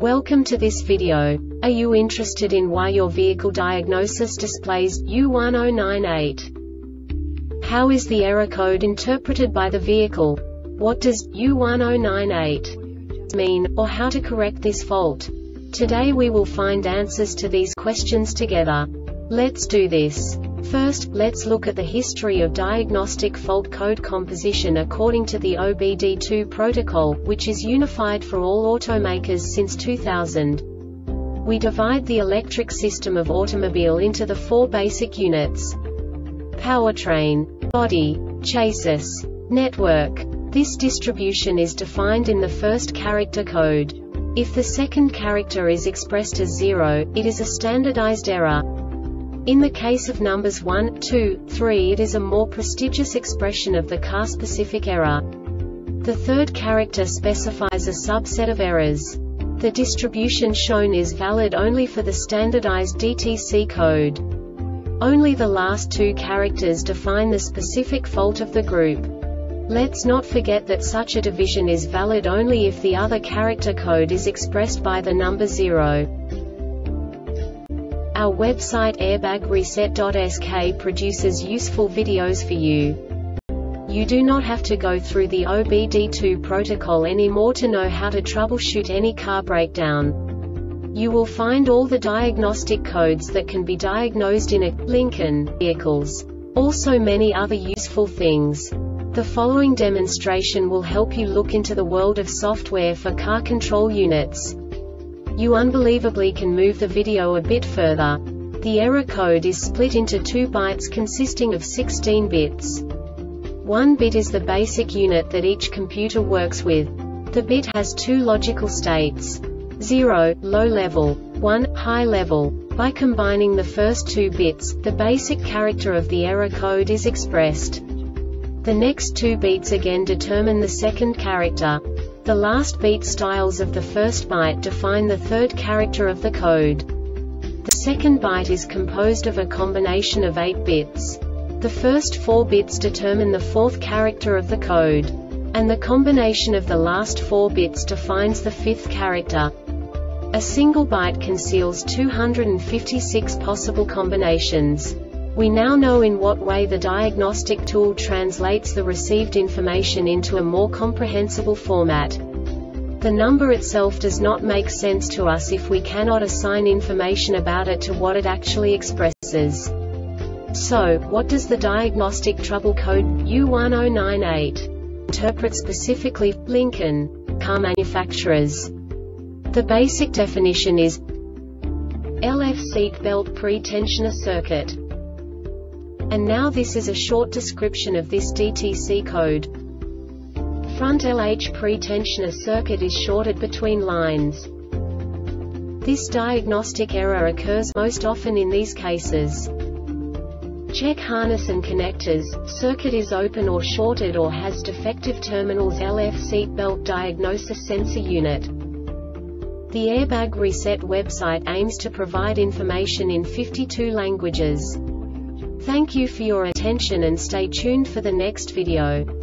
Welcome to this video. Are you interested in why your vehicle diagnosis displays U1098? How is the error code interpreted by the vehicle? What does U1098 mean, or how to correct this fault? Today we will find answers to these questions together. Let's do this. First, let's look at the history of diagnostic fault code composition according to the OBD2 protocol, which is unified for all automakers since 2000. We divide the electric system of automobile into the four basic units: powertrain, body, chassis, network. This distribution is defined in the first character code. If the second character is expressed as 0, it is a standardized error. In the case of numbers 1, 2, 3, it is a more prestigious expression of the car-specific error. The third character specifies a subset of errors. The distribution shown is valid only for the standardized DTC code. Only the last two characters define the specific fault of the group. Let's not forget that such a division is valid only if the other character code is expressed by the number 0. Our website airbagreset.sk produces useful videos for you. You do not have to go through the OBD2 protocol anymore to know how to troubleshoot any car breakdown. You will find all the diagnostic codes that can be diagnosed in a Lincoln vehicles. Also many other useful things. The following demonstration will help you look into the world of software for car control units. You unbelievably can move the video a bit further. The error code is split into 2 bytes consisting of 16 bits. 1 bit is the basic unit that each computer works with. The bit has 2 logical states: 0, low level, 1, high level. By combining the first 2 bits, the basic character of the error code is expressed. The next 2 beats again determine the second character. The last beat styles of the first byte define the third character of the code. The second byte is composed of a combination of 8 bits. The first 4 bits determine the fourth character of the code. And the combination of the last 4 bits defines the fifth character. A single byte conceals 256 possible combinations. We now know in what way the diagnostic tool translates the received information into a more comprehensible format. The number itself does not make sense to us if we cannot assign information about it to what it actually expresses. So, what does the diagnostic trouble code U1098 interpret specifically for Lincoln car manufacturers? The basic definition is LF seat belt pre-tensioner circuit. And now this is a short description of this DTC code. Front LH pre-tensioner circuit is shorted between lines. This diagnostic error occurs most often in these cases: check harness and connectors, circuit is open or shorted or has defective terminals. LF seat belt diagnosis sensor unit. The Airbag Reset website aims to provide information in 52 languages. Thank you for your attention and stay tuned for the next video.